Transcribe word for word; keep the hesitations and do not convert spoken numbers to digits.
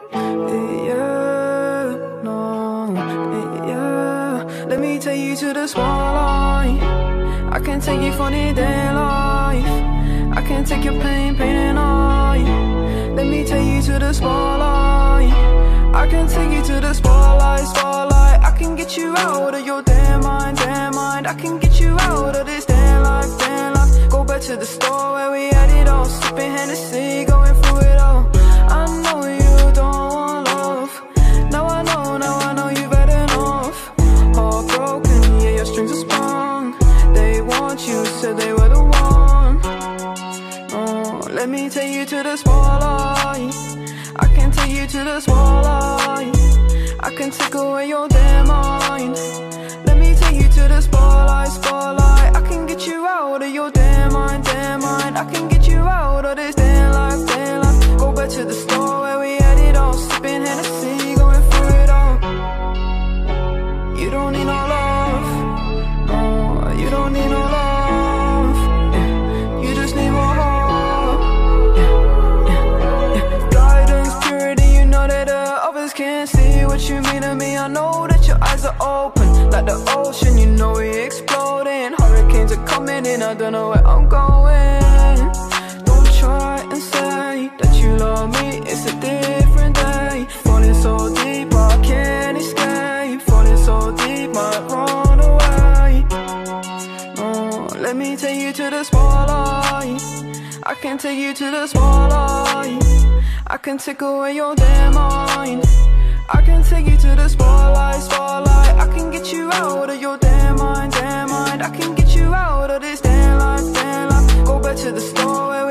Yeah, no, yeah. Let me take you to the spotlight. I can take you for the day life. I can take your pain, pain and I. Let me take you to the spotlight. I can take you to the spotlight, spotlight. I can get you out of your damn mind, damn mind. I can get you out of this damn life, damn life. Go back to the store where we had it all, sipping Hennessy, going through it all. I know you don't want love. Now I know, now I know you've had enough. Heartbroken, yeah, your strings are sprung. They want you, said they were the one. Oh, let me take you to the spotlight. I can take you to the spotlight. I can take away your damn mind. Let me take you to the spotlight, spotlight. I can get you out of your damn mind, damn mind. I can get you out of this damn life, damn life. Go back to the store where we had it all, sipping Hennessy, going through it all. You don't need no love, no, you don't need no love, yeah. You just need more heart, yeah, yeah, yeah. Guidance, purity, you know that the others can't see what you mean to me. I know that your eyes are open, like the ocean, you know we exploding. Hurricanes are coming in, I don't know where I'm going. Don't try and say that you love me, it's a different day. Falling so deep, I can't escape. Falling so deep, might run away. Oh, let me take you to the spotlight. I can take you to the spotlight. I can take away your damn mind. I can take you to the spotlight, spotlight. I can get you out of your damn mind, damn mind. I can get you out of this damn life, damn life. Go back to the store where